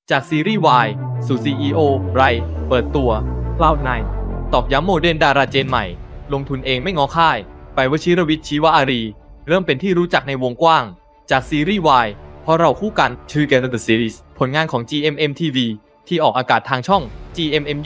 จากซีรีส์วายสู่ CEO ไรเปิดตัว Cloud9 ตอกย้ำโมเดลดาราเจนใหม่ลงทุนเองไม่ง้อค่ายไปวชิรวิทย์ชีวอารีเริ่มเป็นที่รู้จักในวงกว้างจากซีรีส์วายเพราะเราคู่กัน Together the Series ผลงานของ GMM TV ที่ออกอากาศทางช่อง GMM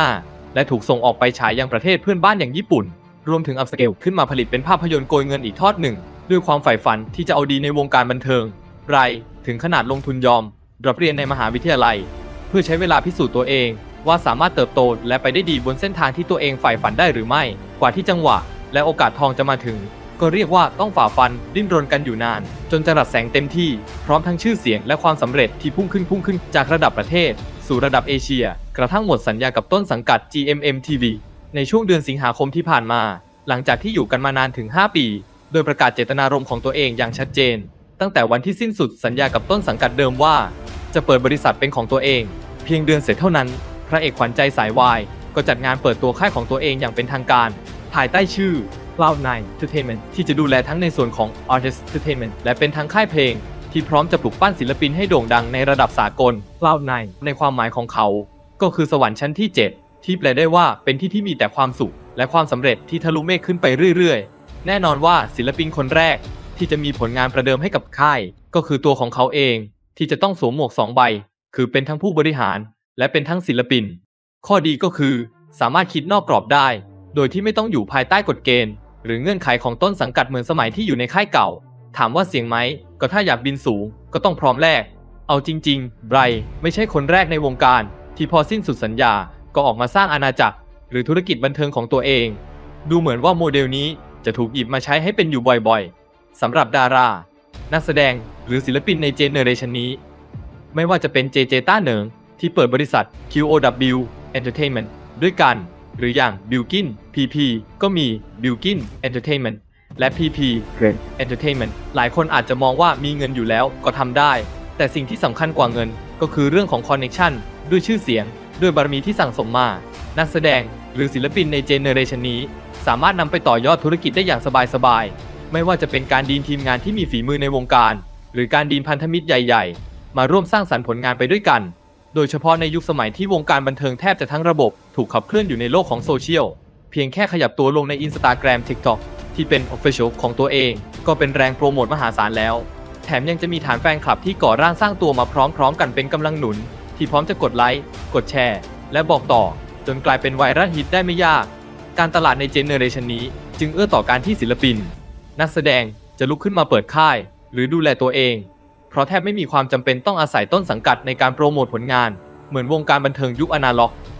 25 และถูกส่งออกไปฉายยังประเทศเพื่อนบ้านอย่างญี่ปุ่นรวมถึงอัพสเกลขึ้นมาผลิตเป็นภาพยนตร์โกยเงินอีกทอดหนึ่งด้วยความใฝ่ฝันที่จะเอาดีในวงการบันเทิงไรถึงขนาดลงทุนยอมรับเรียนในมหาวิทยาลัยเพื่อใช้เวลาพิสูจน์ตัวเองว่าสามารถเติบโตและไปได้ดีบนเส้นทางที่ตัวเองใฝ่ฝันได้หรือไม่กว่าที่จังหวะและโอกาสทองจะมาถึงก็เรียกว่าต้องฝ่าฟันดิ้นรนกันอยู่นานจนจรัสแสงเต็มที่พร้อมทั้งชื่อเสียงและความสำเร็จที่พุ่งขึ้นจากระดับประเทศสู่ระดับเอเชียกระทั่งหมดสัญญากับต้นสังกัด GMM TV ในช่วงเดือนสิงหาคมที่ผ่านมาหลังจากที่อยู่กันมานานถึง5ปีโดยประกาศเจตนารมณ์ของตัวเองอย่างชัดเจนตั้งแต่วันที่สิ้นสุดสัญญากับต้นสังกัดเดิมว่าจะเปิดบริษัทเป็นของตัวเองเพียงเดือนเสร็จเท่านั้นพระเอกขวัญใจสายวายก็จัดงานเปิดตัวค่ายของตัวเองอย่างเป็นทางการภายใต้ชื่อ Cloud9 Entertainment ที่จะดูแลทั้งในส่วนของ Artist Entertainment และเป็นทั้งค่ายเพลงที่พร้อมจะปลุกปั้นศิลปินให้โด่งดังในระดับสากล Cloud9 ในความหมายของเขาก็คือสวรรค์ชั้นที่ 7 ที่แปลได้ว่าเป็นที่ที่มีแต่ความสุขและความสำเร็จที่ทะลุเมฆขึ้นไปเรื่อยๆแน่นอนว่าศิลปินคนแรกที่จะมีผลงานประเดิมให้กับค่ายก็คือตัวของเขาเองที่จะต้องสวมหมวก2 ใบคือเป็นทั้งผู้บริหารและเป็นทั้งศิลปินข้อดีก็คือสามารถคิดนอกกรอบได้โดยที่ไม่ต้องอยู่ภายใต้กฎเกณฑ์หรือเงื่อนไขของต้นสังกัดเหมือนสมัยที่อยู่ในค่ายเก่าถามว่าเสี่ยงไหมก็ถ้าอยากบินสูงก็ต้องพร้อมแลกเอาจริงๆไบรท์ไม่ใช่คนแรกในวงการที่พอสิ้นสุดสัญญาก็ออกมาสร้างอาณาจักรหรือธุรกิจบันเทิงของตัวเองดูเหมือนว่าโมเดลนี้จะถูกหยิบมาใช้ให้เป็นอยู่บ่อยๆสำหรับดารานักแสดงหรือศิลปินในเจเนอเรชันนี้ไม่ว่าจะเป็นเจต้าเหนิงที่เปิดบริษัท QOW Entertainment ด้วยกันหรืออย่างบิลกิน PP ก็มีบิลกิน Entertainment และ PP Great Entertainment หลายคนอาจจะมองว่ามีเงินอยู่แล้วก็ทำได้แต่สิ่งที่สำคัญกว่าเงินก็คือเรื่องของคอนเนคชั่นด้วยชื่อเสียงด้วยบารมีที่สั่งสมมานักแสดงหรือศิลปินในเจเนอเรชันนี้สามารถนำไปต่อยอดธุรกิจได้อย่างสบายๆไม่ว่าจะเป็นการดีลทีมงานที่มีฝีมือในวงการหรือการดีลพันธมิตรใหญ่ๆมาร่วมสร้างสรรค์ผลงานไปด้วยกันโดยเฉพาะในยุคสมัยที่วงการบันเทิงแทบจะทั้งระบบถูกขับเคลื่อนอยู่ในโลกของโซเชียลเพียงแค่ขยับตัวลงใน Instagram TikTok ที่เป็น Official ของตัวเองก็เป็นแรงโปรโมทมหาศาลแล้วแถมยังจะมีฐานแฟนคลับที่ก่อร่างสร้างตัวมาพร้อมๆกันเป็นกำลังหนุนที่พร้อมจะกดไลค์กดแชร์และบอกต่อจนกลายเป็นไวรัลฮิตได้ไม่ยากการตลาดในเจเนอเรชันนี้จึงเอื้อต่อการที่ศิลปินนักแสดงจะลุกขึ้นมาเปิดค่ายหรือดูแลตัวเองเพราะแทบไม่มีความจำเป็นต้องอาศัยต้นสังกัดในการโปรโมทผลงานเหมือนวงการบันเทิงยุคอนาล็อก